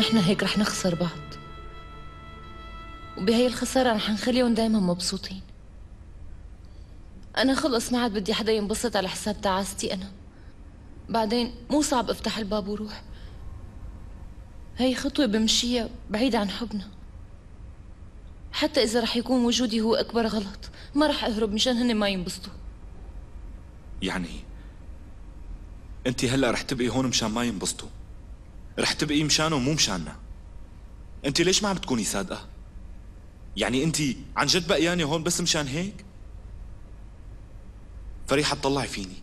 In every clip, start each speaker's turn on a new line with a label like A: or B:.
A: ونحن هيك رح نخسر بعض، وبهي الخسارة رح نخليهم دايما مبسوطين. أنا خلص ما عاد بدي حدا ينبسط على حساب تعاستي أنا. بعدين مو صعب افتح الباب وروح، هي خطوة بمشيها بعيد عن حبنا. حتى إذا رح يكون وجودي هو أكبر غلط، ما رح أهرب مشان هن ما ينبسطوا.
B: يعني انت هلا رح تبقي هون مشان ما ينبسطوا، رح تبقي مشانه مو مشاننا. انت ليش ما عم بتكوني صادقة؟ يعني انت عن جد بقيانة هون بس مشان هيك؟ فريحة تطلعي فيني،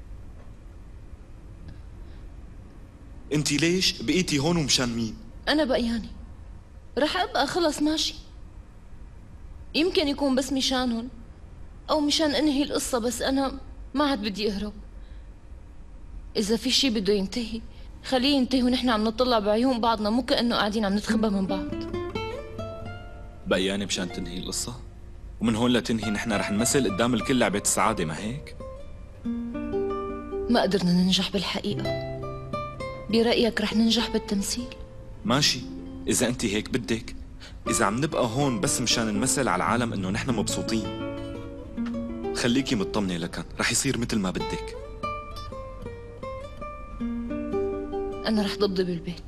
B: انت ليش بقيتي هون ومشان مين؟
A: أنا بقياني رح أبقى خلص ماشي. يمكن يكون بس مشانهم أو مشان أنهي القصة، بس أنا ما عاد بدي أهرب. إذا في شي بده ينتهي خليه ينتهي ونحن عم نطلع بعيون بعضنا، مو كأنه قاعدين عم نتخبى من بعض.
B: بقيانة مشان تنهي القصة؟ ومن هون لتنهي نحن رح نمثل قدام الكل لعبة السعادة، ما هيك؟
A: ما قدرنا ننجح بالحقيقة، برأيك رح ننجح بالتمثيل؟
B: ماشي، إذا أنت هيك بدك. إذا عم نبقى هون بس مشان نمثل على العالم إنه نحن مبسوطين، خليكي مطمنة لكن رح يصير مثل ما بدك.
A: أنا رح ضبضب بالبيت.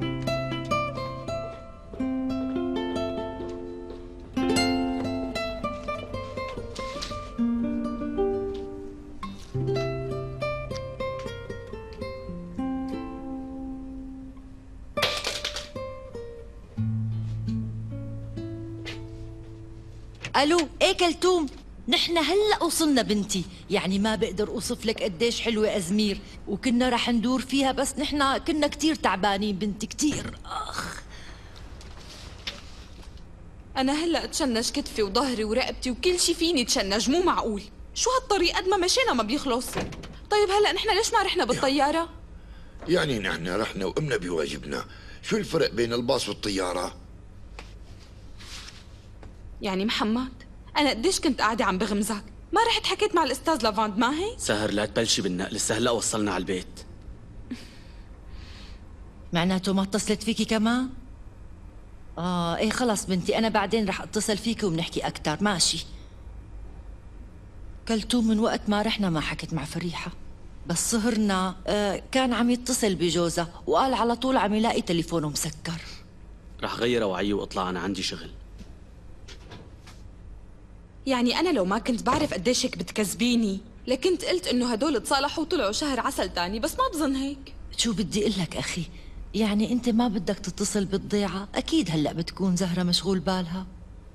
C: الو، ايه كلثوم، نحن هلا وصلنا بنتي. يعني ما بقدر اوصف لك قديش حلوه ازمير، وكنا رح ندور فيها بس نحن كنا كتير تعبانين بنتي، كتير.
D: أنا هلأ تشنج كتفي وظهري ورقبتي وكل شي فيني تشنج، مو معقول. شو هالطريق قد ما مشينا ما بيخلص. طيب هلأ نحن ليش ما رحنا بالطيارة؟
E: يعني نحن رحنا وقمنا بواجبنا، شو الفرق بين الباص والطيارة؟
D: يعني محمد، أنا قديش كنت قاعدة عم بغمزك، ما رحت حكيت مع الأستاذ لافاند ما هي؟
F: سهر لا تبلشي بالنقل، لسه هلا وصلنا على البيت.
C: معناته ما اتصلت فيكي كمان؟ ايه خلص بنتي، انا بعدين رح اتصل فيكي وبنحكي اكثر. ماشي. كلثوم من وقت ما رحنا ما حكت مع فريحة، بس سهرنا كان عم يتصل بجوزها وقال على طول عم يلاقي تليفونه مسكر.
F: رح غير وعي واطلع، انا عندي شغل.
D: يعني أنا لو ما كنت بعرف قديش هيك بتكذبيني لكنت قلت إنه هدول اتصالحوا وطلعوا شهر عسل تاني، بس ما بظن هيك.
C: شو بدي اقول لك اخي، يعني انت ما بدك تتصل بالضيعة؟ اكيد هلأ بتكون زهرة مشغول بالها.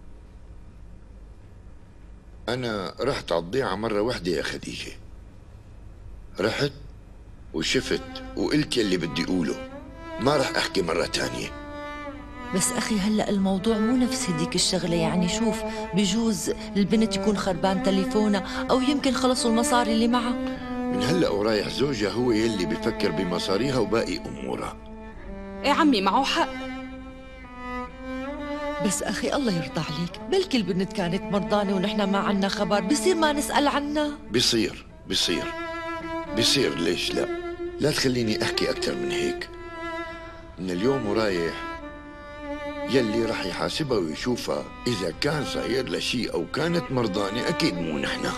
E: أنا رحت على الضيعة مرة واحدة يا خديجة، رحت وشفت وقلت يلي بدي أقوله، ما رح أحكي مرة تانية.
C: بس أخي هلأ الموضوع مو نفس هديك الشغلة. يعني شوف، بجوز البنت يكون خربان تليفونها أو يمكن خلصوا المصاري اللي معها.
E: من هلأ ورايح زوجها هو يلي بفكر بمصاريها وباقي أمورها.
D: إيه عمي معه حق.
C: بس أخي الله يرضى عليك، بلكي البنت كانت مرضانة ونحن ما عنا خبر، بصير ما نسأل عنها؟
E: بصير ليش لا؟ لا تخليني أحكي أكثر من هيك. من اليوم ورايح يلي رح يحاسبها ويشوفها إذا كان صاير لها شيء أو كانت مرضانة أكيد مو نحن.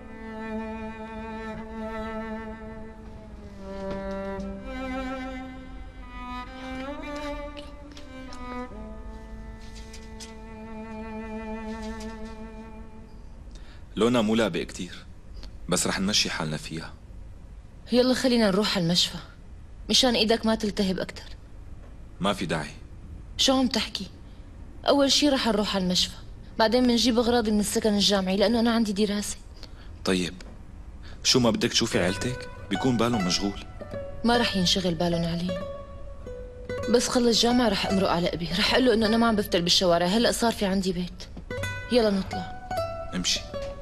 B: لونها مو لعبة كتير، بس رح نمشي حالنا فيها.
A: يلا خلينا نروح على المشفى مشان ايدك ما تلتهب اكثر.
B: ما في داعي.
A: شو عم تحكي؟ اول شي رح نروح على المشفى، بعدين بنجيب اغراضي من السكن الجامعي لانه انا عندي دراسة.
B: طيب شو ما بدك تشوفي عيلتك؟ بيكون بالهم مشغول.
A: ما رح ينشغل بالهم علي، بس خلص جامعة رح امرق على ابي، رح اقول له انه انا ما عم بفتل بالشوارع، هلا صار في عندي بيت. يلا نطلع.
B: امشي.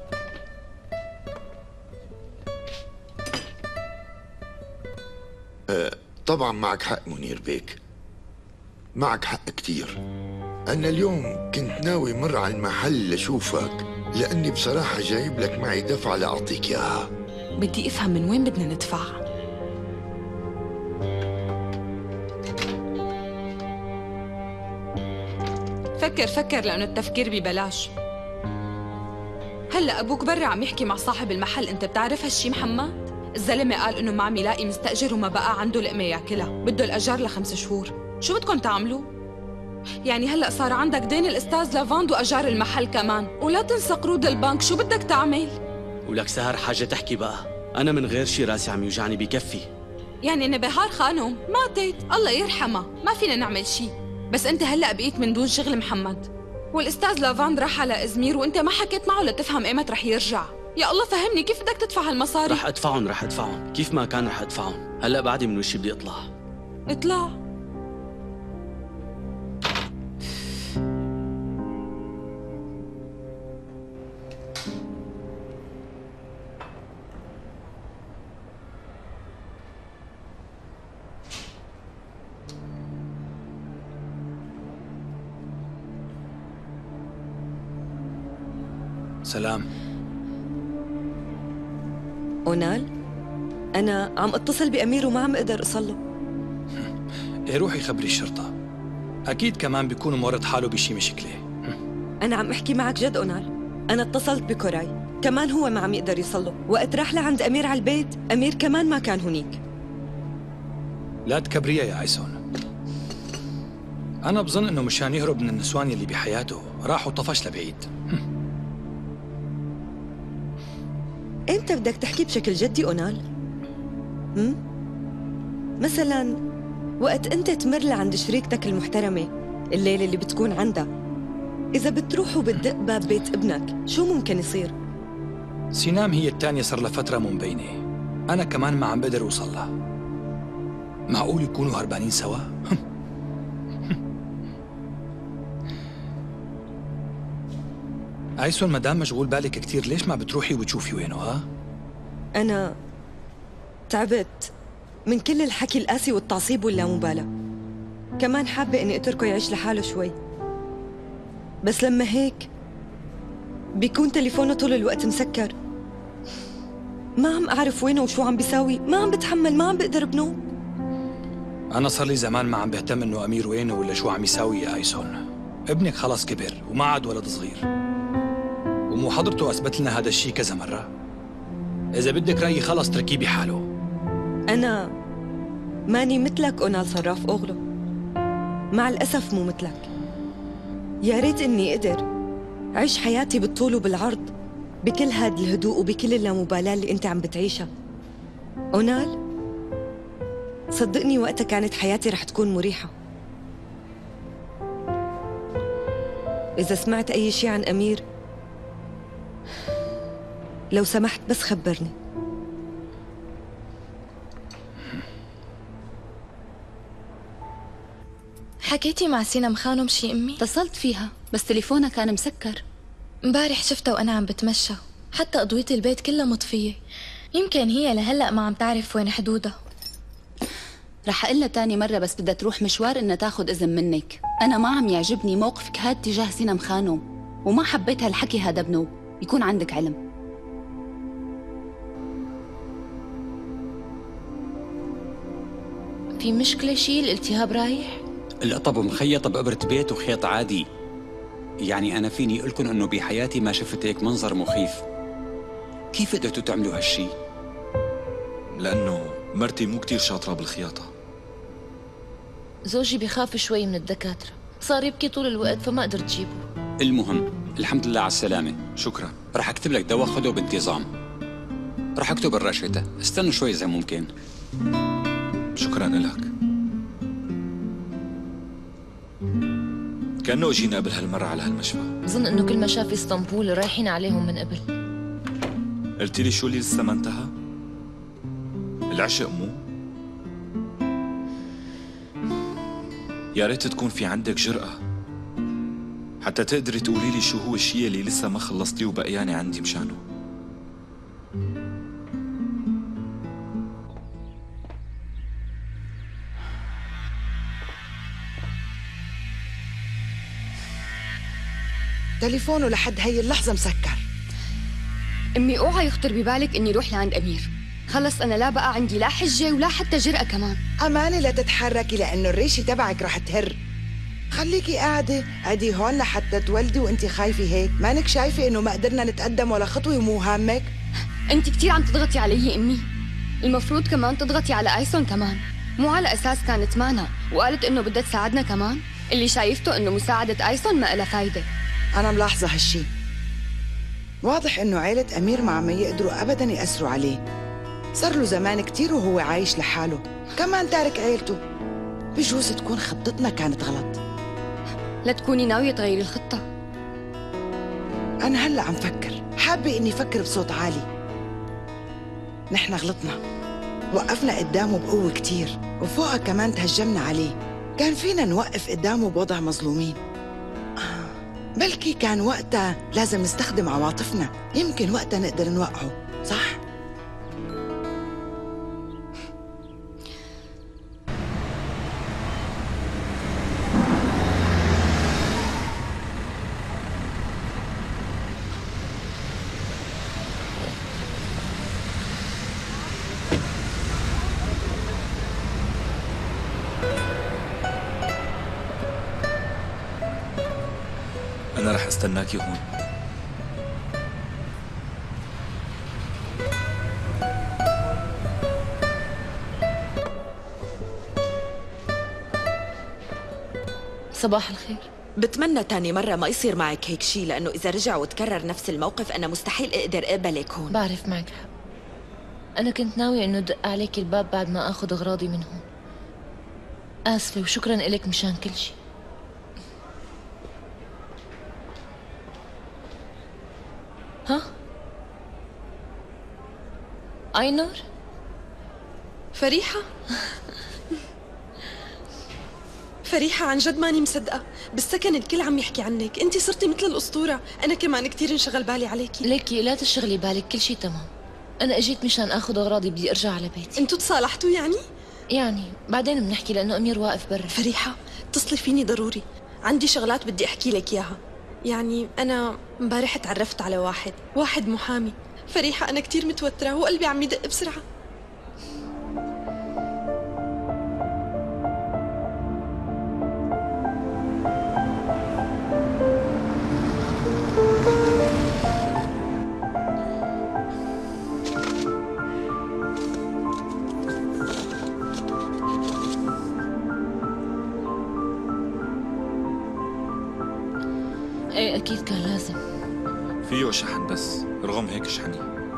E: طبعا معك حق منير بيك، معك حق كتير. أنا اليوم كنت ناوي مر على المحل لشوفك، لأني بصراحة جايب لك معي دفعة لأعطيك إياها.
D: بدي أفهم من وين بدنا ندفع. فكر لأنه التفكير ببلاش. هلا أبوك برا عم يحكي مع صاحب المحل، أنت بتعرف هالشي محمد؟ الزلمة قال إنه ما عم يلاقي مستأجر وما بقى عنده لقمة ياكلها، بده الأجار ل5 شهور. شو بدكم تعملوا؟ يعني هلا صار عندك دين الأستاذ لافاند وأجار المحل كمان، ولا تنسى قروض البنك. شو بدك تعمل؟
F: ولك سهر حاجة تحكي بقى، أنا من غير شي راسي عم يوجعني بكفي.
D: يعني نبهار خانم ماتت الله يرحمها، ما فينا نعمل شي. بس أنت هلا بقيت من دون شغل محمد، والأستاذ لافاند راح على إزمير وأنت ما حكيت معه لتفهم إيمت رح يرجع. يا الله فهمني كيف بدك تدفع هالمصاري؟
F: رح أدفعهم كيف ما كان رح أدفعهم. هلا بعدي من وشي بدي أطلع.
D: اطلع.
G: سلام.
H: أونال، أنا عم اتصل بأمير وما عم اقدر أصله.
G: إيه روحي خبري الشرطة، أكيد كمان بيكونوا مورط حاله بشي مشكلة.
H: أنا عم أحكي معك جد أونال، أنا اتصلت بكوراي، كمان هو ما عم يقدر يصله، وقت راح لعند أمير على البيت، أمير كمان ما كان هنيك.
G: لا تكبريها يا عيسون، أنا بظن إنه مشان يهرب من النسوان اللي بحياته راح وطفش لبعيد.
H: إمتى بدك تحكي بشكل جدي أونال؟ مثلاً وقت أنت تمر لعند شريكتك المحترمة الليلة اللي بتكون عندها، إذا بتروح وبتدق باب بيت ابنك شو ممكن يصير؟
G: سينام هي التانية صار لها فترة مو مبينة، أنا كمان ما عم بقدر أوصل لها. معقول يكونوا هربانين سوا؟ عيسون مدام مشغول بالك كتير، ليش ما بتروحي وبتشوفي وينه ها؟
H: أنا تعبت من كل الحكي القاسي والتعصيب واللامبالاة، كمان حابة إني أتركه يعيش لحاله شوي، بس لما هيك بيكون تليفونه طول الوقت مسكر، ما عم أعرف وينه وشو عم بيساوي، ما عم بتحمل، ما عم بقدر بنوم.
G: أنا صار لي زمان ما عم بهتم إنه أمير وينه ولا شو عم يساوي يا عيسون. ابنك خلاص كبر وما عاد ولد صغير، ومو حضرته أثبت لنا هذا الشيء كذا مرة. إذا بدك رأيي خلص تركيه بحاله.
H: أنا ماني مثلك أونال صراف أغلو، مع الأسف مو مثلك. يا ريت إني قدر عيش حياتي بالطول وبالعرض بكل هاد الهدوء وبكل اللامبالاة اللي أنت عم بتعيشها. أونال صدقني وقتها كانت حياتي رح تكون مريحة. إذا سمعت أي شيء عن أمير لو سمحت بس خبرني.
I: حكيتي مع سينام خانم شي أمي؟
J: اتصلت فيها بس تليفونها كان مسكر.
I: امبارح شفتها وأنا عم بتمشى، حتى أضوية البيت كلها مطفية. يمكن هي لهلأ ما عم تعرف وين حدودها.
J: رح أقلها تاني مرة بس بدها تروح مشوار إنها تاخد إذن منك. أنا ما عم يعجبني موقفك هاد تجاه سينام خانم، وما حبيت هالحكي هذا بنوب، يكون عندك علم.
A: في مشكلة شي؟ الالتهاب رايح؟
K: القطب مخيطة بإبرة بيت وخيط عادي. يعني أنا فيني أقولكن إنه بحياتي ما شفت هيك منظر مخيف. كيف قدرتوا تعملوا هالشي؟
B: لأنه مرتي مو كتير شاطرة بالخياطة.
A: زوجي بيخاف شوي من الدكاترة، صار يبكي طول الوقت فما قدرت جيبه.
K: المهم الحمد لله على السلامة.
B: شكرا.
K: رح أكتب لك دواء خده بانتظام. رح أكتب الرشدة، استنوا شوي إذا ممكن.
B: شكرا لك. كأنه اجينا قبل هالمرة على هالمشفى.
A: بظن انه كل مشافي اسطنبول رايحين عليهم من قبل.
B: قلت لي شو اللي لسه ما انتهى؟ العشق مو؟ يا ريت تكون في عندك جرأة حتى تقدري تقولي لي شو هو الشيء اللي لسه ما خلصتيه وبقياني عندي مشانه.
L: تليفونه لحد هي اللحظة مسكر.
I: أمي اوعى يخطر ببالك إني روح لعند أمير، خلص أنا لا بقى عندي لا حجة ولا حتى جرأة كمان.
L: أمانة لا تتحركي لأنه الريشة تبعك رح تهر. خليكي قاعدة، قعدي هون لحتى تولدي وانتي خايفة هيك. مانك شايفة انه ما قدرنا نتقدم ولا خطوة ومو هامك؟
M: انت كتير عم تضغطي علي امي. المفروض كمان تضغطي على ايسون كمان، مو على اساس كانت معنا وقالت انه بدها تساعدنا كمان. اللي شايفته انه مساعدة ايسون ما لها فايدة.
L: انا ملاحظة هالشي. واضح انه عيلة امير ما عم يقدروا ابدا يأثروا عليه. صار له زمان كتير وهو عايش لحاله، كمان تارك عيلته. بجوز تكون خطتنا كانت غلط.
M: لا تكوني ناوية تغيري الخطة.
L: أنا هلأ عم فكر، حابة إني فكر بصوت عالي. نحن غلطنا، وقفنا قدامه بقوة كتير، وفوقها كمان تهجمنا عليه. كان فينا نوقف قدامه بوضع مظلومين. بلكي كان وقتها لازم نستخدم عواطفنا، يمكن وقتها نقدر نوقعه، صح؟
B: أنا رح استناكي هون.
A: صباح الخير.
N: بتمنى تاني مرة ما يصير معك هيك شي، لأنه إذا رجع وتكرر نفس الموقف أنا مستحيل أقدر أقبلك هون.
A: بعرف معك حق. أنا كنت ناوية إنه دق عليك الباب بعد ما آخذ أغراضي من هون. آسفة وشكراً إلك مشان كل شي. ها؟ أينور؟
O: فريحة؟ فريحة عن جد ماني مصدقة، بالسكن الكل عم يحكي عنك، انتي صرتي مثل الأسطورة. أنا كمان كتير انشغل بالي عليكي.
A: ليكي لا تشغلي بالك، كل شي تمام. أنا أجيت مشان آخذ أغراضي، بدي أرجع على بيتي.
O: انتوا تصالحتوا يعني؟
A: يعني بعدين بنحكي لأنه أمير واقف برا.
O: فريحة اتصلي فيني ضروري، عندي شغلات بدي أحكي لك إياها. يعني أنا امبارح تعرفت على واحد محامي. فريحة أنا كتير متوترة وقلبي عم يدق بسرعة.
A: ايه اكيد كان لازم.
B: فيه شحن بس رغم هيك شحني.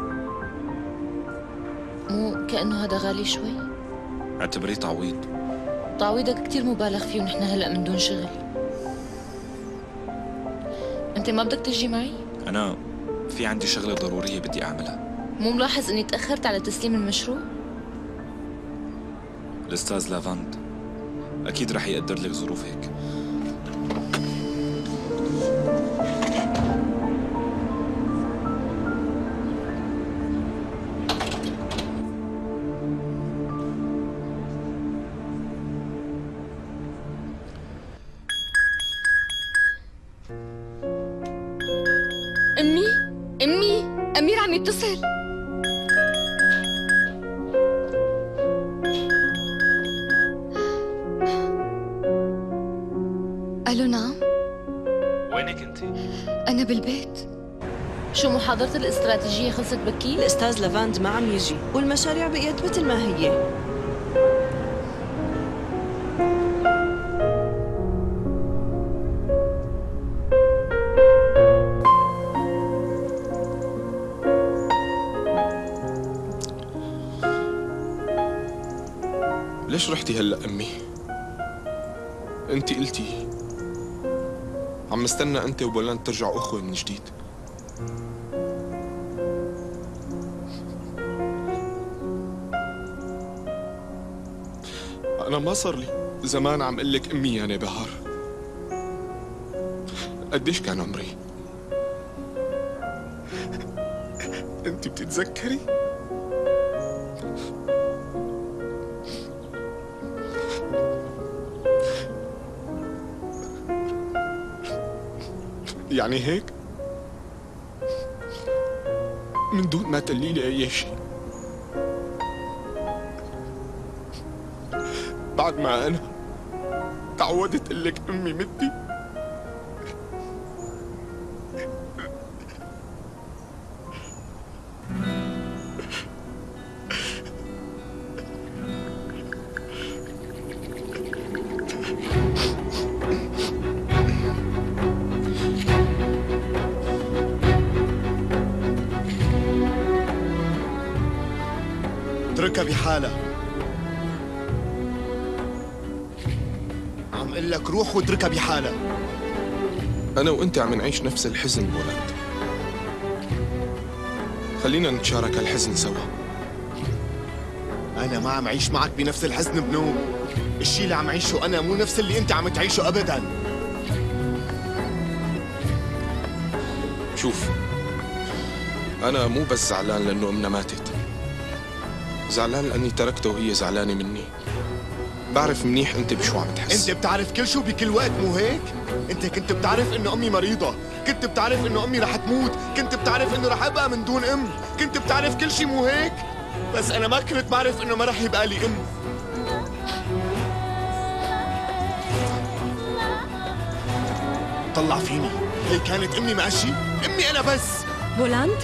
A: مو كأنه هذا غالي شوي؟
B: اعتبريه تعويض.
A: تعويضك كتير مبالغ فيه ونحن هلأ من دون شغل. انت ما بدك تجي معي؟
B: انا في عندي شغلة ضرورية بدي اعملها.
A: مو ملاحظ اني تأخرت على تسليم المشروع؟
B: الأستاذ لافاند أكيد رح يقدر لك ظروف هيك.
M: أمي أمير عم يتصل. ألو نعم.
B: وينك انت؟
M: أنا بالبيت.
A: شو محاضرة الاستراتيجية خلصت بكي؟
P: الأستاذ لافاند ما عم يجي والمشاريع بقيت مثل ما هي.
Q: ليش رحتي هلأ أمي؟ أنتِ قلتي عم استنى أنت وبولان ترجعوا أخوة من جديد. أنا ما صار لي زمان عم قل لك أمي يا نبهار. قديش كان عمري؟ أنتِ بتتذكري؟ يعني هيك؟ من دون ما تقولي لي أي شيء، بعد ما أنا تعودت اقول لك امي متي.
R: اتركها بحالها. عم قل لك روح واتركها بحالها.
Q: انا وانت عم نعيش نفس الحزن بولند، خلينا نتشارك هالحزن سوا.
R: انا ما عم عيش معك بنفس الحزن بنوب. الشي اللي عم عيشه انا مو نفس اللي انت عم تعيشه ابدا.
Q: شوف، انا مو بس زعلان لانه امنا ماتت، زعلان لاني تركته وهي زعلانه مني. بعرف منيح انت بشو عم تحس.
R: انت بتعرف كل شو بكل وقت، مو هيك؟ انت كنت بتعرف انه امي مريضة، كنت بتعرف انه امي رح تموت، كنت بتعرف انه رح ابقى من دون ام، كنت بتعرف كل شي، مو هيك؟ بس انا ما كنت بعرف انه ما رح يبقى لي ام. طلع فيني، هي كانت امي ماشي؟ امي انا بس.
H: بولند؟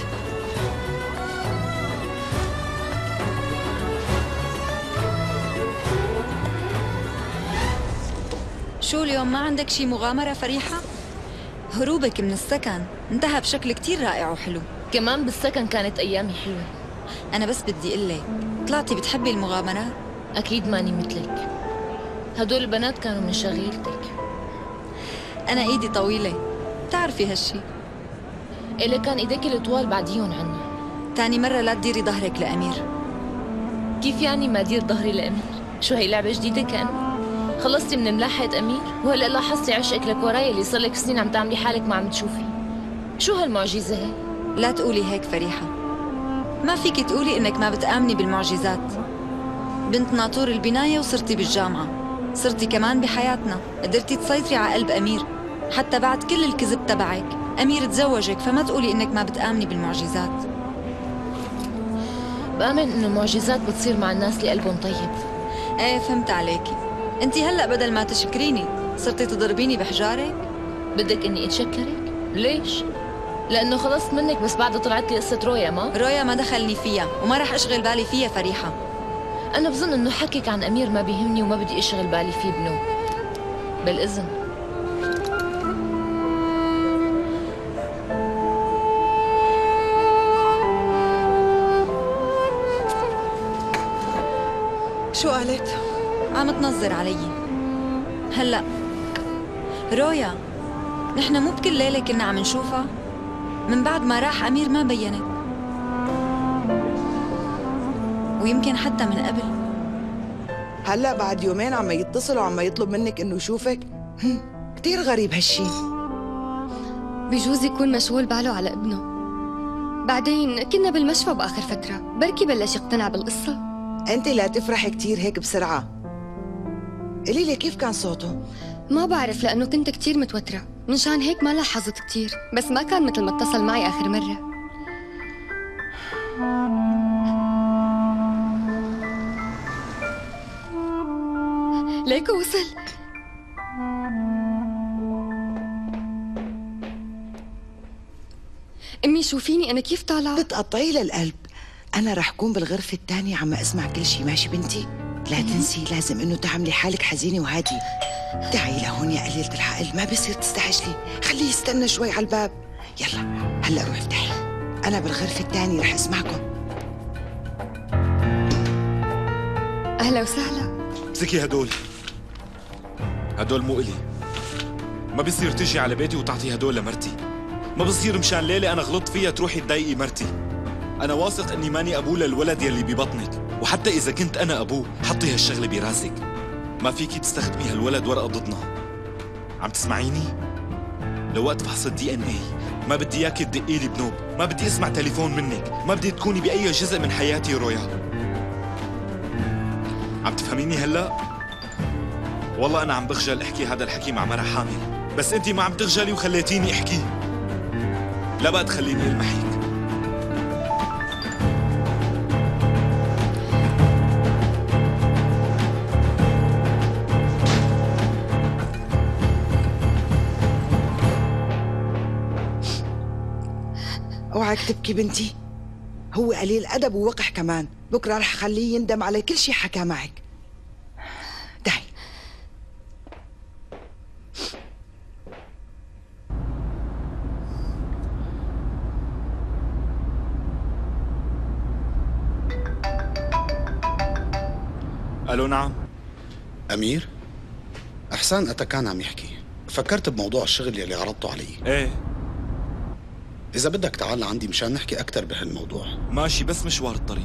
S: شو اليوم ما عندك شي مغامرة فريحة؟ هروبك من السكن انتهى بشكل كتير رائع وحلو.
A: كمان بالسكن كانت أيامي حلوة.
S: أنا بس بدي قلك، طلعتي بتحبي المغامرات؟
A: أكيد ماني مثلك، هدول البنات كانوا من شغيلتك.
S: أنا إيدي طويلة، بتعرفي هالشي.
A: إلا كان إيديك الطوال بعديهم عنا.
S: تاني مرة لا تديري ظهرك لأمير.
A: كيف يعني ما دير ظهري لأمير؟ شو هي لعبة جديدة كأنه؟ خلصتي من ملاحة أمير؟ وهلأ لاحظتي عشقك لكوراي اللي صار لك سنين عم تعملي حالك ما عم تشوفي. شو هالمعجزة هي؟
S: لا تقولي هيك فريحة، ما فيك تقولي إنك ما بتآمني بالمعجزات. بنت ناطور البناية وصرتي بالجامعة، صرتي كمان بحياتنا، قدرتي تسيطري على قلب أمير حتى بعد كل الكذب تبعك. أمير تزوجك، فما تقولي إنك ما بتآمني بالمعجزات.
A: بآمن إنه المعجزات بتصير مع الناس اللي قلبهم طيب.
S: ايه فهمت عليكي. انتي هلأ بدل ما تشكريني صرتي تضربيني بحجارك؟
A: بدك إني أتشكرك؟ ليش؟ لأنه خلصت منك بس بعد طلعت لي قصة رويا. ما
S: رويا ما دخلني فيها وما رح أشغل بالي فيها فريحة.
A: أنا بظن إنه حكيك عن أمير ما بيهمني وما بدي أشغل بالي فيه بنو. بالإذن.
L: شو قالت؟
S: عم تنظر علي. هلأ رويا، نحن مو بكل ليلة كنا عم نشوفها؟ من بعد ما راح أمير ما بينت، ويمكن حتى من قبل.
L: هلا بعد يومين عم يتصل وعم يطلب منك انه يشوفك؟ كتير غريب هالشي.
M: بجوز يكون مشغول باله على ابنه. بعدين كنا بالمشفى بآخر فترة، بركي بلش يقتنع بالقصة.
L: انت لا تفرحي كتير هيك بسرعة. قولي لي كيف كان صوته؟
M: ما بعرف لأنه كنت كتير متوترة، منشان هيك ما لاحظت كتير، بس ما كان مثل ما اتصل معي آخر مرة. ليكو وصل. أمي شوفيني أنا كيف طالعة.
L: بتقطعي للقلب. أنا رح كون بالغرفة الثانية عم أسمع كل شي، ماشي بنتي؟ لا تنسي لازم إنه تعملي حالك حزينة وهادي. تعي لهون يا قليلة الحقل، ما بصير تستعجلي، خليه يستنى شوي على الباب. يلا هلا روح افتحي، أنا بالغرفة الثانية رح أسمعكم.
M: أهلا وسهلا.
B: امسكي هدول مو إلي. ما بيصير تيجي على بيتي وتعطي هدول لمرتي. ما بصير مشان ليلة أنا غلطت فيها تروحي تضايقي مرتي. أنا واثق إني ماني أبوه للولد يلي ببطنك، وحتى إذا كنت أنا أبوه حطي هالشغلة براسك. ما فيكي تستخدمي هالولد ورقة ضدنا. عم تسمعيني؟ لوقت فحص DNA ما بدي إياكي تدقي لي بنوب، ما بدي أسمع تليفون منك، ما بدي تكوني بأي جزء من حياتي رويا. عم تفهميني هلأ؟ والله أنا عم بخجل أحكي هذا الحكي مع مرة حامل، بس أنتي ما عم تخجلي وخليتيني أحكي. لا بقى تخليني ألمحك.
L: اوعك تبكي بنتي، هو قليل أدب ووقح كمان، بكرة رح خليه يندم على كل شي حكى معك. تعي.
B: الو نعم.
T: أمير؟ إحسان أتا كان عم يحكي، فكرت بموضوع الشغل يلي عرضته علي.
B: ايه
T: إذا بدك تعال لعندي مشان نحكي أكثر بهالموضوع.
B: ماشي، بس مشوار الطريق.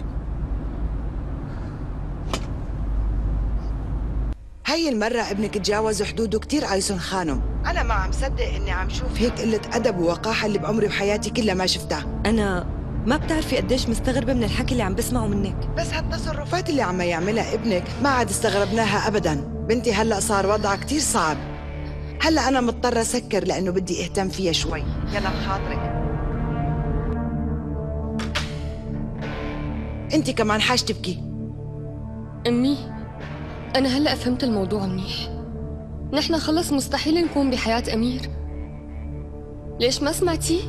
L: هاي المرة ابنك تجاوز حدوده كتير آيسون خانم. أنا ما عم صدق إني عم شوف هيك قلة أدب ووقاحة اللي بعمري وحياتي كلها ما شفتها.
H: أنا ما بتعرفي قديش مستغربة من الحكي اللي عم بسمعه منك.
L: بس هالتصرفات اللي عم يعملها ابنك ما عاد استغربناها أبداً. بنتي هلأ صار وضعها كتير صعب. هلأ أنا مضطرة أسكر لأنه بدي أهتم فيها شوي. يلا بخاطرك. أنت كمان حاج تبكي.
M: أمي، أنا هلأ فهمت الموضوع منيح. نحن خلص مستحيل نكون بحياة أمير. ليش ما سمعتي؟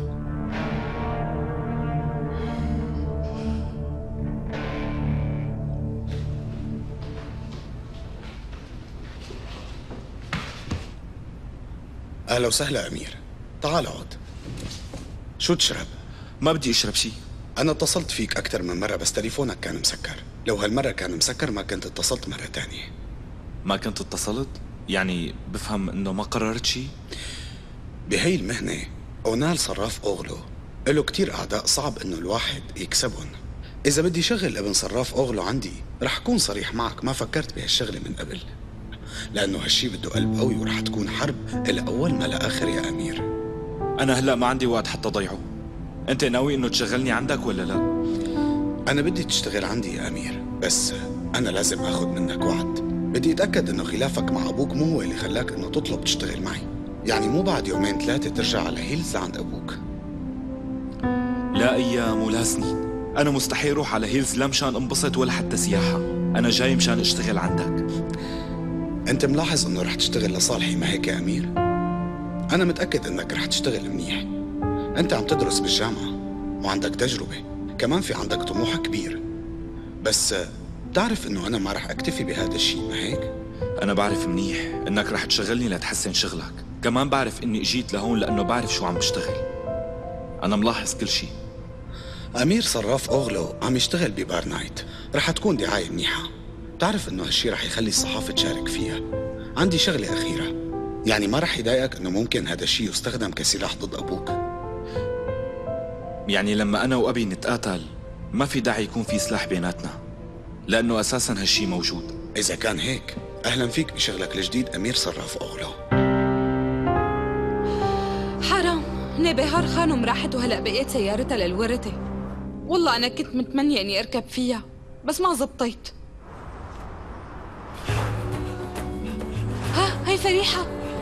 T: أهلا وسهلا أمير، تعال اقعد. شو تشرب؟
B: ما بدي أشرب شي.
T: أنا اتصلت فيك أكثر من مرة بس تليفونك كان مسكر، لو هالمرة كان مسكر ما كنت اتصلت مرة تانية.
B: ما كنت اتصلت؟ يعني بفهم إنه ما قررت شي؟
T: بهي المهنة أونال صراف أوغلو له كتير أعداء صعب إنه الواحد يكسبهم. إذا بدي شغل ابن صراف أوغلو عندي رح أكون صريح معك، ما فكرت بهالشغلة من قبل، لأنه هالشي بده قلب قوي ورح تكون حرب إلى أول ما لآخر يا أمير.
B: أنا هلأ ما عندي وقت حتى ضيعه. أنت ناوي إنه تشغلني عندك ولا لا؟
T: أنا بدي تشتغل عندي يا أمير، بس أنا لازم أخذ منك وعد. بدي أتأكد إنه خلافك مع أبوك مو هو اللي خلاك إنه تطلب تشتغل معي، يعني مو بعد يومين ثلاثة ترجع على هيلز لعند أبوك.
B: لا أيام ولا سنين، أنا مستحيل أروح على هيلز لا مشان انبسط ولا حتى سياحة، أنا جاي مشان أشتغل عندك.
T: أنت ملاحظ إنه رح تشتغل لصالحي ما هيك يا أمير؟ أنا متأكد إنك رح تشتغل منيح. أنت عم تدرس بالجامعة وعندك تجربة، كمان في عندك طموح كبير، بس بتعرف إنه أنا ما رح أكتفي بهذا الشيء ما هيك؟
B: أنا بعرف منيح إنك رح تشغلني لتحسن شغلك، كمان بعرف إني إجيت لهون لأنه بعرف شو عم بشتغل. أنا ملاحظ كل شيء.
T: أمير صراف أوغلو عم يشتغل ببار نايت، رح تكون دعاية منيحة. بتعرف إنه هالشي رح يخلي الصحافة تشارك فيها. عندي شغلة أخيرة، يعني ما رح يضايقك إنه ممكن هذا الشيء يستخدم كسلاح ضد أبوك؟
B: يعني لما أنا وأبي نتقاتل ما في داعي يكون في سلاح بيناتنا، لأنه أساساً هالشي موجود.
T: إذا كان هيك أهلاً فيك بشغلك الجديد أمير صراف أوغلو.
D: حرام، نبهار خانم راحت وهلأ بقيت سيارتها للورثة. والله أنا كنت متمنية إني أركب فيها بس ما زبطيت. ها هي فريحة،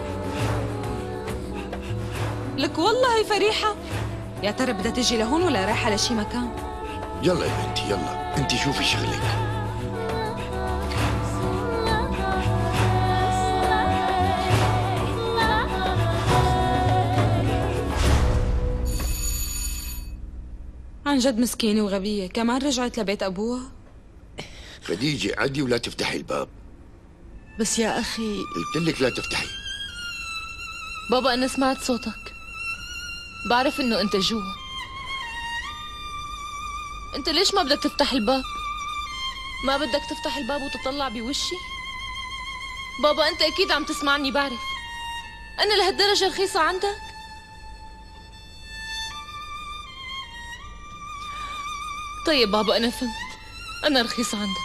D: لك والله هي فريحة. يا ترى بدها تجي لهون ولا رايحة لشي مكان؟
E: يلا يا بنتي يلا، انت شوفي شغلك.
D: عن جد مسكينة وغبية، كمان رجعت لبيت أبوها.
E: خديجة عدي ولا تفتحي الباب.
A: بس يا أخي
E: قلت لك لا تفتحي.
A: بابا أنا سمعت صوتك، بعرف إنه أنت جوا. أنت ليش ما بدك تفتح الباب؟ ما بدك تفتح الباب وتطلع بوشي؟ بابا أنت أكيد عم تسمعني، بعرف. أنا لهالدرجة رخيصة عندك؟ طيب بابا أنا فهمت، أنا رخيصة عندك.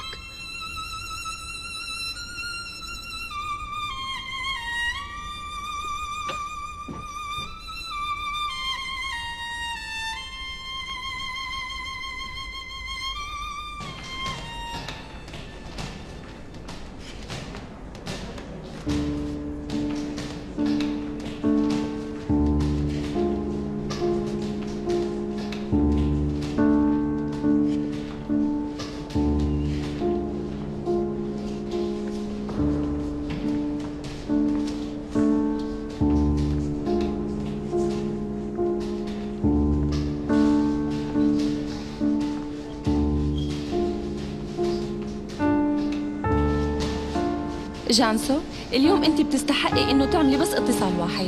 D: جانسو، اليوم انت بتستحقي انه تعملي بس اتصال واحد.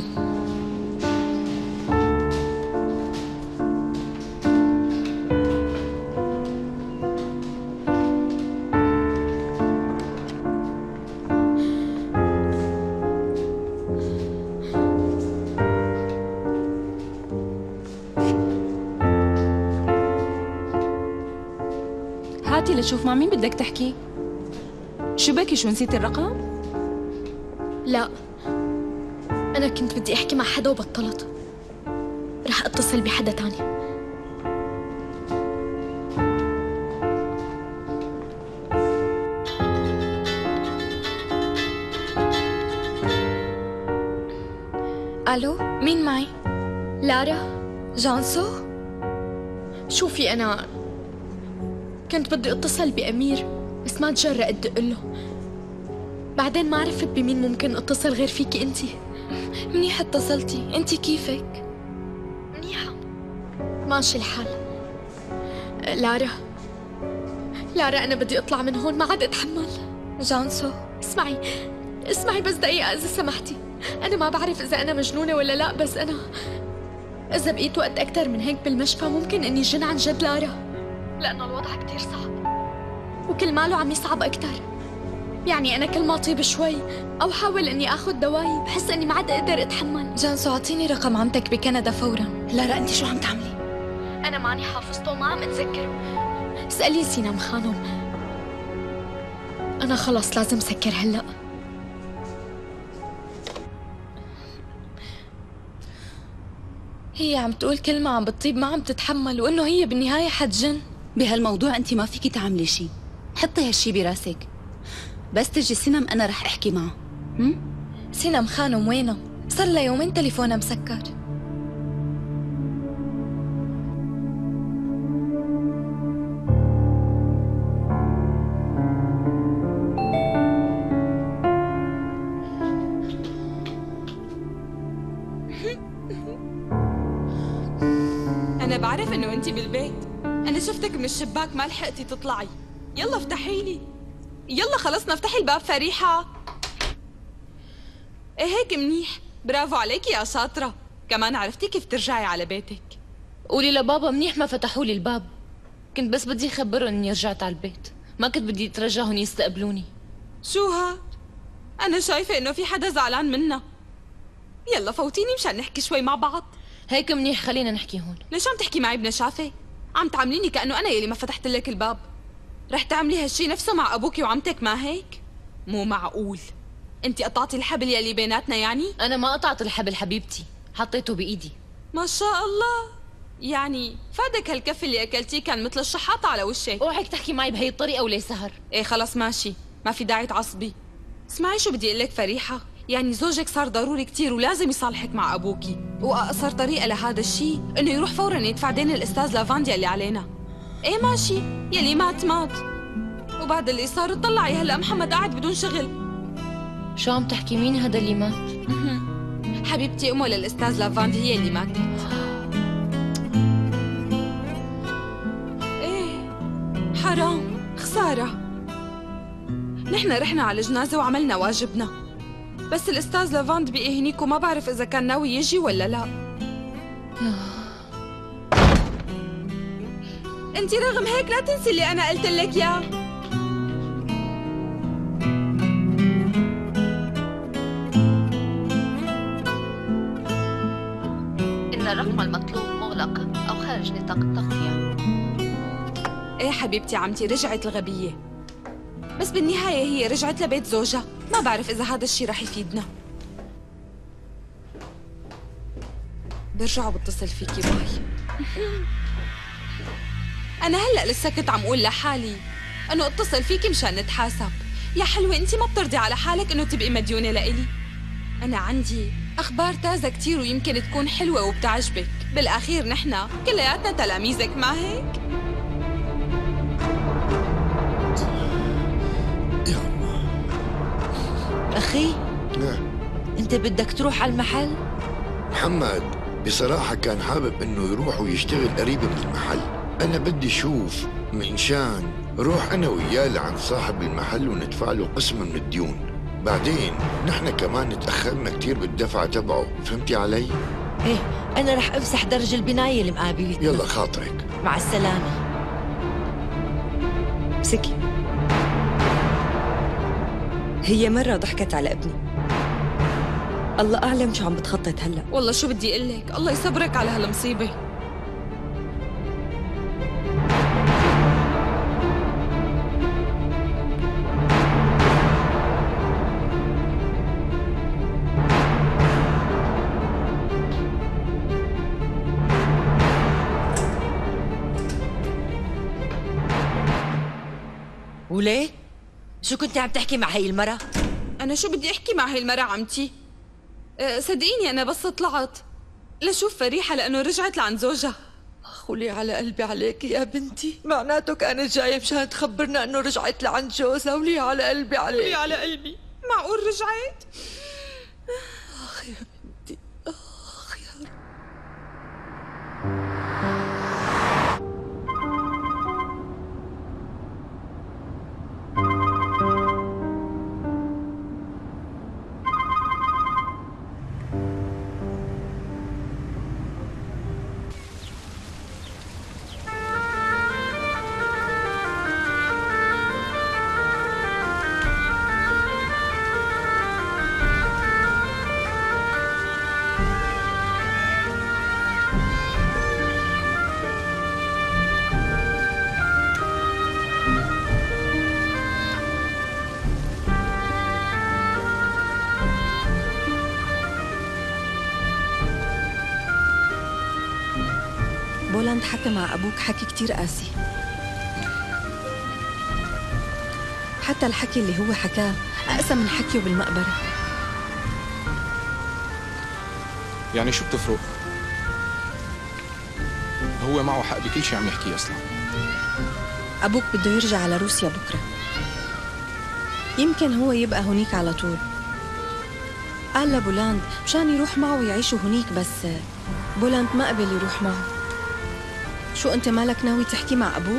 D: هاتي لشوف مع مين بدك تحكي. شو بكي، شو نسيتي الرقم؟
I: لا، أنا كنت بدي أحكي مع حدا وبطلت. رح أتصل بحدا تاني. ألو، مين معي؟ لارا؟ جانسو؟ شوفي، أنا كنت بدي أتصل بأمير بس ما تجرأت دق له. بعدين ما عرفت بمين ممكن اتصل غير فيكي انتي. منيح اتصلتي، انتي كيفك؟ منيحة، ماشي الحال. لارا انا بدي اطلع من هون، ما عاد اتحمل. جانسو، اسمعي بس دقيقة اذا سمحتي. انا ما بعرف اذا انا مجنونة ولا لا، بس انا اذا بقيت وقت اكتر من هيك بالمشفى ممكن اني جن عن جد لارا، لانه الوضع كتير صعب وكل ماله عم يصعب اكتر. يعني أنا كل ما طيب شوي أو حاول إني آخذ دواي بحس إني ما عاد أقدر أتحمل. جانسو، أعطيني رقم عمتك بكندا فوراً. لارا، أنت شو عم تعملي؟ أنا ماني حافظته وما عم أتذكره. اسألي سينام خانم. أنا خلص لازم سكر هلأ. هي عم تقول كلمة عم بتطيب ما عم تتحمل، وإنه هي بالنهاية حتجن.
J: بهالموضوع أنت ما فيكي تعملي شيء. حطي هالشي براسك. بس تجي سينم أنا رح أحكي معه.
I: سينم خانم وينه؟ صار لها يومين تليفونها مسكر.
D: أنا بعرف إنه أنتِ بالبيت. أنا شفتك من الشباك ما لحقتي تطلعي. يلا افتحي لي. يلا خلصنا، افتحي الباب فريحة. ايه هيك منيح، برافو عليكي يا شاطرة. كمان عرفتي كيف ترجعي على بيتك.
A: قولي لبابا منيح ما فتحوا لي الباب. كنت بس بدي خبرهم اني رجعت على البيت، ما كنت بدي اترجى هون يستقبلوني.
D: شو ها؟ أنا شايفة إنه في حدا زعلان منا. يلا فوتيني مشان نحكي شوي مع بعض.
A: هيك منيح، خلينا نحكي هون.
D: ليش عم تحكي معي بنشافة؟ عم تعامليني كأنه أنا يلي ما فتحت لك الباب. رح تعملي هالشي نفسه مع أبوكي وعمتك، ما هيك؟ مو معقول. أنت قطعتي الحبل يلي بيناتنا يعني؟
A: أنا ما قطعت الحبل حبيبتي، حطيته بإيدي.
D: ما شاء الله. يعني فادك هالكف اللي أكلتيه كان مثل الشحاطة على وشك.
A: اوعك تحكي معي بهي الطريقة ولي سهر.
D: إيه خلص ماشي، ما في داعي تعصبي. اسمعي شو بدي أقول لك فريحة، يعني زوجك صار ضروري كتير ولازم يصالحك مع أبوكي، وأقصر طريقة لهذا الشيء إنه يروح فورا يدفع دين الأستاذ لافانديا اللي علينا. إيه ماشي، يلي مات. وبعد اللي صار اطلعي هلا محمد قاعد بدون شغل.
A: شو عم تحكي؟ مين هذا اللي مات؟
D: حبيبتي أمه للأستاذ لافاندي هي اللي ماتت. إيه حرام، خسارة. نحن رحنا على الجنازة وعملنا واجبنا، بس الأستاذ لافاند بقي هنيك وما بعرف إذا كان ناوي يجي ولا لا. انتي رغم هيك لا تنسي اللي أنا قلت لك يا.
J: إن الرقم المطلوب مغلق أو خارج نطاق التغطية.
D: إيه حبيبتي عمتي رجعت الغبية، بس بالنهاية هي رجعت لبيت زوجها. ما بعرف إذا هذا الشيء رح يفيدنا. برجع وبتصل فيكي باي. أنا هلأ لسه كنت عم أقول لحالي إنه اتصل فيكي مشان نتحاسب. يا حلوة أنتِ ما بترضي على حالك إنه تبقي مديونة لإلي. أنا عندي أخبار تازة كتير ويمكن تكون حلوة وبتعجبك. بالأخير نحن كلياتنا تلاميذك، ما هيك؟
C: أخي أنت بدك تروح على المحل؟
E: محمد بصراحة كان حابب إنه يروح ويشتغل قريب من المحل. أنا بدي شوف من شان روح أنا وياه لعند صاحب المحل وندفع له قسم من الديون. بعدين نحن كمان تأخرنا كتير بالدفع تبعه، فهمتي علي؟
C: ايه انا رح افسح درج البناية اللي مقابلتنا.
E: يلا خاطرك.
C: مع السلامة.
H: سكي، هي مرة ضحكت على ابني، الله أعلم شو عم بتخطط هلأ.
D: والله شو بدي أقول لك، الله يصبرك على هالمصيبة.
C: وليه؟ شو كنت عم تحكي مع هي المرة؟
D: أنا شو بدي أحكي مع هي المرة عمتي؟ صدقيني أنا بس طلعت لشوف فريحة لأنه رجعت لعند زوجها.
C: خولي على قلبي عليك يا بنتي، معناته كانت جاية مشان تخبرنا إنه رجعت لعند جوزها، ولي على قلبي عليك.
D: ولي على قلبي، معقول رجعت؟
C: آخ يا بنتي، آخ يا رب.
H: بولاند حكى مع أبوك حكي كتير قاسي، حتى الحكي اللي هو حكاه أقسى من حكيه بالمقبرة.
Q: يعني شو بتفرق؟ هو معه حق بكل شيء عم يحكيه أصلا.
H: أبوك بده يرجع على روسيا بكرة، يمكن هو يبقى هونيك على طول. قال لبولاند مشان يروح معه ويعيشوا هونيك، بس بولاند ما قبل يروح معه. شو أنت مالك ناوي تحكي مع أبوك؟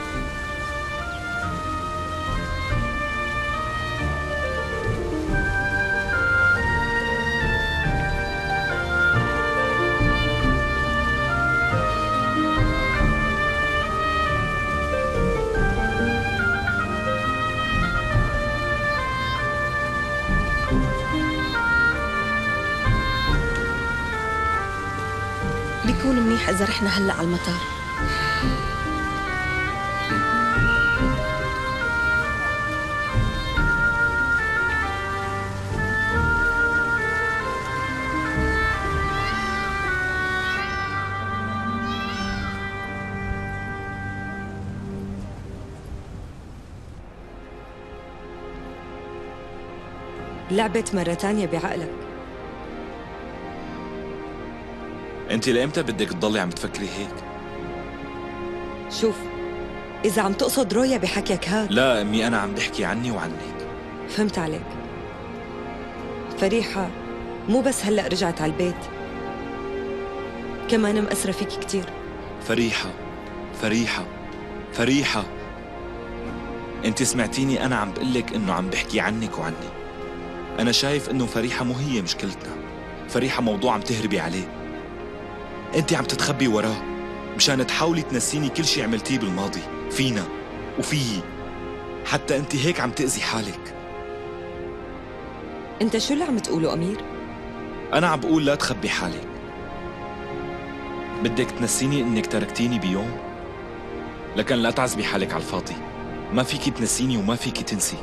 H: بيكون منيح إذا رحنا هلأ على المطار. لعبت مرة تانية بعقلك.
B: انت لامتى بدك تضلي عم تفكري هيك؟
H: شوف، إذا عم تقصد رويا بحكيك هاد.
B: لا أمي، أنا عم بحكي عني وعنك.
H: فهمت عليك. فريحة مو بس هلأ رجعت على البيت، كمان مأثرة فيك كتير.
B: فريحة فريحة فريحة، انت سمعتيني أنا عم بقلك إنه عم بحكي عنك وعني. أنا شايف إنه فريحة مو هي مشكلتنا، فريحة موضوع عم تهربي عليه. انت عم تتخبي وراه مشان تحاولي تنسيني كل شي عملتيه بالماضي فينا وفيي. حتى انت هيك عم تأذي حالك.
H: انت شو اللي عم تقوله أمير؟
B: أنا عم بقول لا تخبي حالك. بدك تنسيني إنك تركتيني بيوم، لكن لا تعذبي حالك على الفاضي. ما فيكي تنسيني وما فيكي تنسي.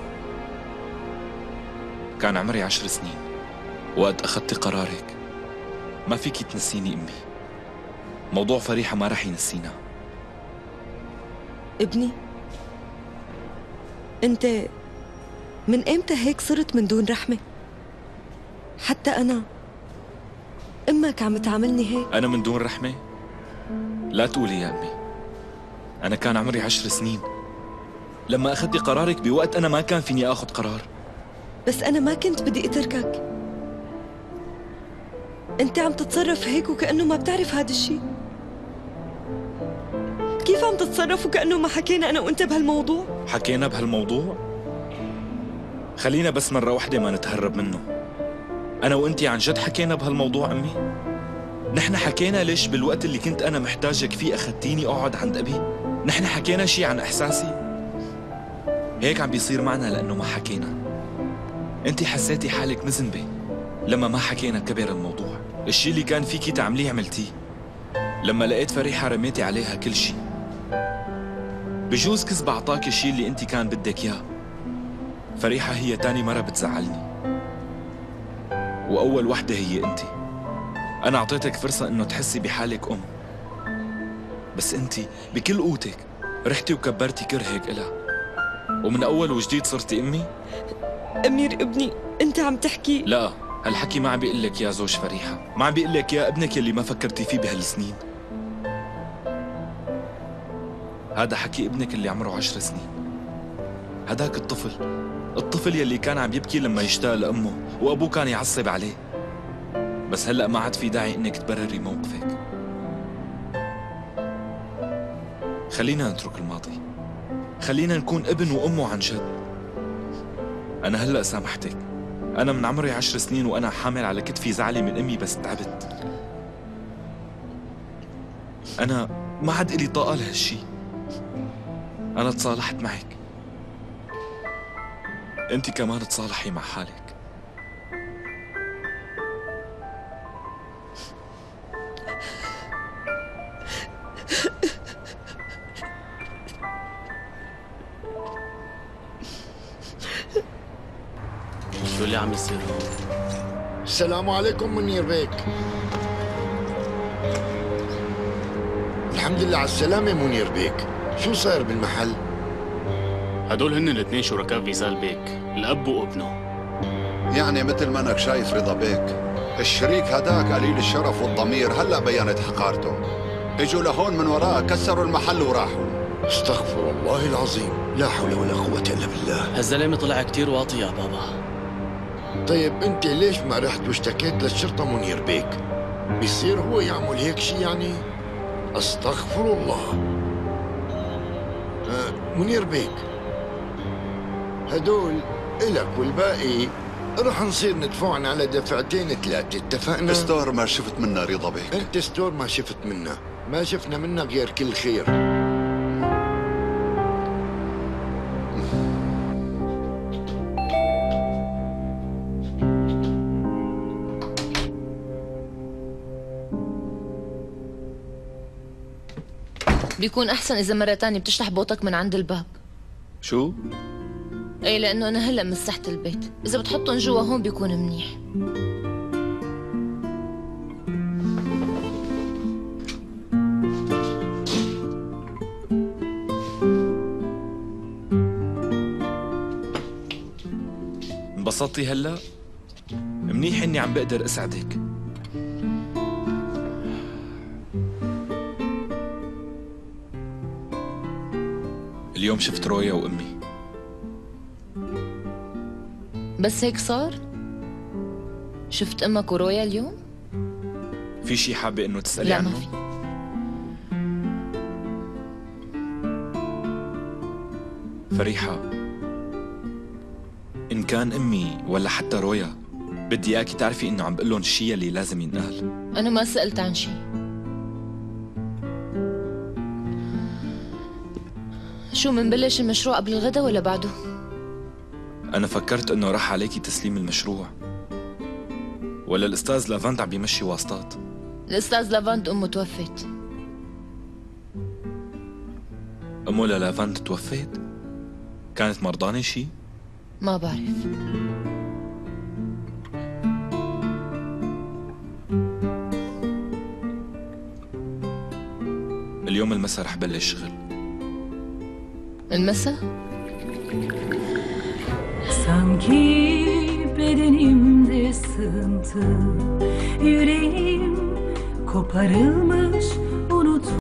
B: كان عمري 10 سنين وقت أخذتي قرارك. ما فيكي تنسيني أمي. موضوع فريحة ما رح ينسينا.
H: ابني، انت من امتى هيك صرت من دون رحمة؟ حتى أنا أمك عم تعاملني هيك.
B: أنا من دون رحمة؟ لا تقولي يا أمي. أنا كان عمري 10 سنين لما أخذتي قرارك بوقت أنا ما كان فيني أخذ قرار.
H: بس أنا ما كنت بدي أتركك. أنت عم تتصرف هيك وكأنه ما بتعرف هذا الشيء. كيف عم تتصرف وكأنه ما حكينا أنا وأنت بهالموضوع؟
B: حكينا بهالموضوع؟ خلينا بس مرة واحدة ما نتهرب منه. أنا وأنتي عن جد حكينا بهالموضوع أمي؟ نحن حكينا ليش بالوقت اللي كنت أنا محتاجك فيه أخدتيني أقعد عند أبي؟ نحن حكينا شي عن إحساسي؟ هيك عم بيصير معنا لأنه ما حكينا. أنتي حسيتي حالك مذنبة لما ما حكينا كبر الموضوع. الشي اللي كان فيكي تعمليه عملتيه. لما لقيت فريحة رميتي عليها كل شي. بجوز كذب أعطاك الشي اللي أنتي كان بدك إياه. فريحة هي تاني مرة بتزعلني، وأول وحدة هي أنتي. أنا أعطيتك فرصة إنه تحسي بحالك أم، بس أنتي بكل قوتك رحتي وكبرتي كرهك إلها، ومن أول وجديد صرتي أمي؟
H: أمير ابني، أنت عم تحكي؟
B: لا، هالحكي ما عم بيقول لك يا زوج فريحة، ما عم بيقول لك يا ابنك يلي ما فكرتي فيه بهالسنين. هذا حكي ابنك اللي عمره 10 سنين. هداك الطفل يلي كان عم يبكي لما يشتاق لأمه وأبوه كان يعصب عليه. بس هلأ ما عاد في داعي إنك تبرري موقفك. خلينا نترك الماضي، خلينا نكون ابن وأمه عن جد. أنا هلأ سامحتك. أنا من عمري 10 سنين وأنا حامل على كتفي زعلي من أمي، بس تعبت. أنا ما عاد إلي طاقة لهالشي. أنا تصالحت معك، أنت كمان تصالحي مع حالك.
F: شو اللي عم يصير هون؟
E: السلام عليكم منير بيك. الحمد لله على السلامة منير بيك. شو صاير بالمحل؟
U: هدول هن الاثنين شركاء فيزال بيك، الأب وابنه.
V: يعني مثل ما انك شايف رضا بيك، الشريك هداك قليل الشرف والضمير هلا بينت حقارته. اجوا لهون من وراه كسروا المحل وراحوا.
E: استغفر الله العظيم، لا حول ولا قوة الا بالله.
F: هالزلمة طلع كتير واطي يا بابا.
E: طيب انت ليش ما رحت واشتكيت للشرطة منير بيك؟ بيصير هو يعمل هيك شي يعني؟ استغفر الله. منير بيك، هدول إلك والباقي رح نصير ندفعن على دفعتين 3، اتفقنا؟
V: ستور ما شفت منا رضا بيك.
E: انت ستور ما شفت منا، ما شفنا منا غير كل خير.
A: بيكون أحسن إذا مرة تانية بتشلح بوطك من عند الباب.
B: شو؟
A: ايه، لأنه أنا هلأ مسحت البيت، إذا بتحطهم جوا هون بيكون منيح.
B: انبسطتي هلأ؟ منيح إني عم بقدر أسعدك. اليوم شفت رويا وأمي.
A: بس هيك صار؟ شفت أمك ورويا اليوم؟
B: في شي حابة إنه تسألي
A: لا
B: عنه؟
A: ما في.
B: فريحة، إن كان أمي ولا حتى رويا، بدي إياكي تعرفي إنه عم بقول لهم الشي اللي لازم ينقال.
A: أنا ما سألت عن شي. شو منبلش المشروع قبل الغدا ولا بعده؟
B: أنا فكرت إنه راح عليكي تسليم المشروع، ولا الأستاذ لافاند عم بيمشي واسطات؟
A: الأستاذ لافاند أمه توفت.
B: أمه للافاند توفت؟ كانت مرضانة شي؟
A: ما بعرف.
B: اليوم المساء رح بلش شغل.
A: المساء؟
W: Sanki bedenimde sızıntı, yüreğim koparılmış